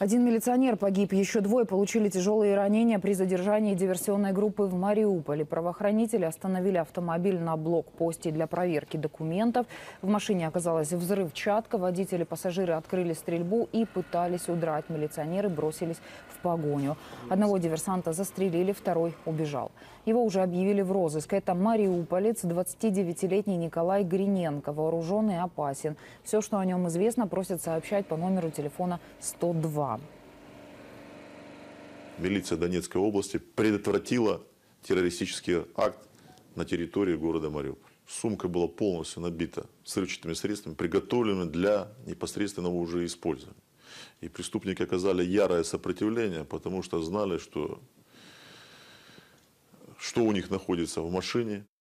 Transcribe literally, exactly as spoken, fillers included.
Один милиционер погиб, еще двое получили тяжелые ранения при задержании диверсионной группы в Мариуполе. Правоохранители остановили автомобиль на блокпосте для проверки документов. В машине оказалась взрывчатка. Водители и пассажиры открыли стрельбу и пытались удрать. Милиционеры бросились в погоню. Одного диверсанта застрелили, второй убежал. Его уже объявили в розыск. Это мариуполец, двадцатидевятилетний Николай Гриненко. Вооруженный и опасен. Все, что о нем известно, просят сообщать по номеру телефона сто два. Милиция Донецкой области предотвратила террористический акт на территории города Мариуполь. Сумка была полностью набита взрывчатыми средствами, приготовленными для непосредственного уже использования. И преступники оказали ярое сопротивление, потому что знали, что, что у них находится в машине.